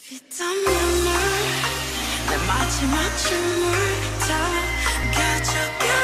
빗땀눈물 내 마지막 춤을 다 가져가.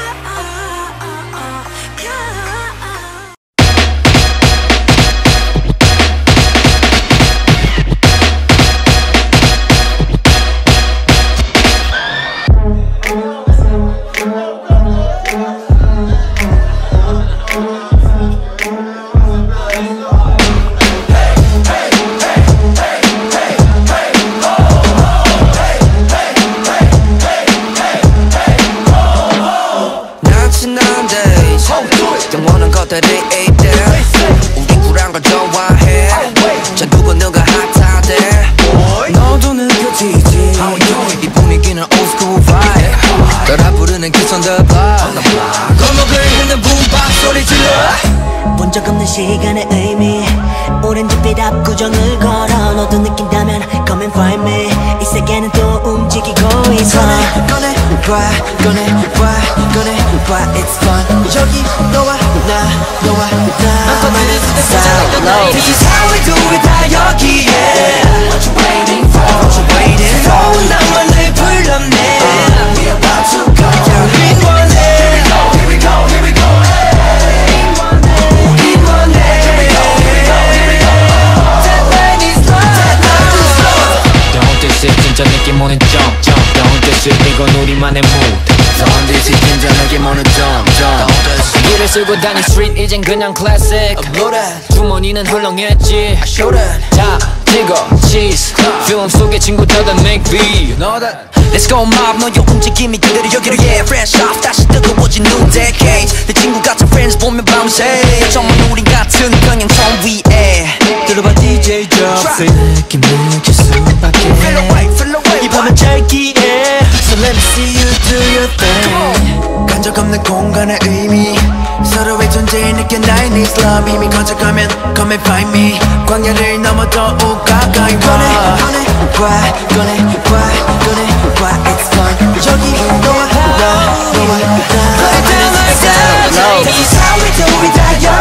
영원한 것들이 있대. 우리 쿨한 걸 좋아해. 자 누구 누가 핫하대. 너도 느껴지지 이 분위기는 old school vibe. 따라 부르는 기선들 봐. 골목을 흔든 붐박 소리 질러. 본 적 없는 시간의 의미. 오렌지빛 압구정을 걸어. 너도 느낀다면 come and find me. 이 세계는 또 움직이고 있어. 꺼내봐 it's fun. 여기 너와 나 This is how we do it 다 여기에. What you waiting for? 새로운 낭만을 불렀네. We're about to go. 우린 원해. Here we go 우린 원해. Deadline is love. Don't diss it 진짜 느낌 오는 jump. Don't diss it 이건 우리만의 mood. Don't diss it 진짜 느낌 오는 jump. 길을 쓸고 다닌 street 이젠 그냥 classic. Upload that. 주머니는 헐렁했지. I show that. 다 찍어 cheese. film 속의 친구들은 make beat. You know that. Let's go mob 너의 움직임이 그대로 여기로 yeah. Fresh off 다시 뜨거워진 new decade. 내 친구 같은 friends 보면 밤새. 정말 우린 같은 평행선 위에. 들어봐 DJ drop. 느낌 느낄 수밖에. Feel away. 이 밤은 짧기에. So let me see you do your thing. 간적 없는 공간의 의미. 서로의 존재에 느껴 나의 needs love. 이미 건져가면 come and find me. 광야를 넘어 더욱 가까이 와. 꺼내봐 it's fun. 여기 너와 나 This is how we do it 다